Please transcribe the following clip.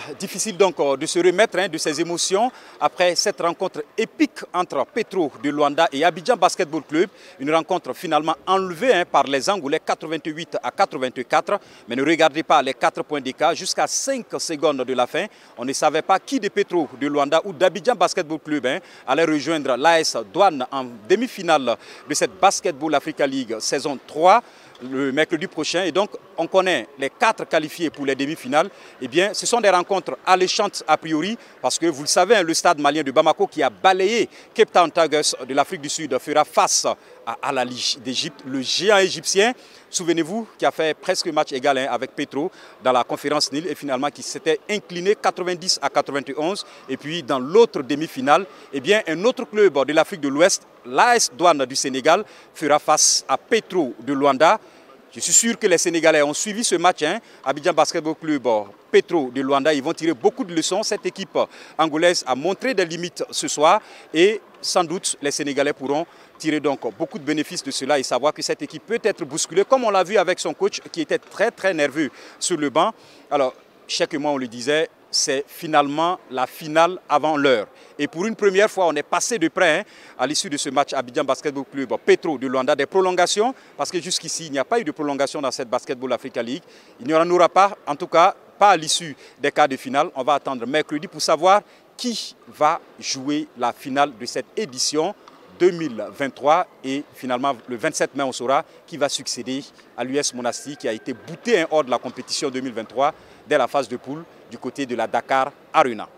difficile donc de se remettre de ces émotions après cette rencontre épique entre Petro de Luanda et Abidjan Basketball Club. Une rencontre finalement enlevée par les Angolais 88 à 84. Mais ne regardez pas les 4 points d'écart. Jusqu'à 5 secondes de la fin, on ne savait pas qui de Petro de Luanda ou d'Abidjan Basketball Club allait rejoindre l'AS Douane en demi-finale de cette Basketball Africa League saison 3. Le mercredi prochain, et donc on connaît les 4 qualifiés pour les demi-finales. Eh bien, ce sont des rencontres alléchantes a priori, parce que vous le savez, le stade malien de Bamako qui a balayé Cape Town Tigers de l'Afrique du Sud fera face à Al Ahly d'Égypte, le géant égyptien. Souvenez-vous, qui a fait presque match égal avec Petro dans la conférence Nil et finalement qui s'était incliné 90 à 91. Et puis dans l'autre demi-finale, eh bien, un autre club de l'Afrique de l'Ouest, l'AS Douane du Sénégal, fera face à Petro de Luanda. Je suis sûr que les Sénégalais ont suivi ce match. Abidjan Basketball Club, Petro de Luanda, ils vont tirer beaucoup de leçons. Cette équipe angolaise a montré des limites ce soir et sans doute les Sénégalais pourront tirer donc beaucoup de bénéfices de cela et savoir que cette équipe peut être bousculée, comme on l'a vu avec son coach qui était très nerveux sur le banc. Alors, chaque mois on le disait, c'est finalement la finale avant l'heure. Et pour une première fois, on est passé de près à l'issue de ce match Abidjan Basketball Club, Petro de Luanda, des prolongations, parce que jusqu'ici, il n'y a pas eu de prolongation dans cette Basketball Africa League. Il n'y en aura pas, en tout cas, pas à l'issue des quarts de finale. On va attendre mercredi pour savoir qui va jouer la finale de cette édition 2023 et finalement le 27 mai on saura qui va succéder à l'US Monastir qui a été bouté hors de la compétition 2023 dès la phase de poule du côté de la Dakar Arena.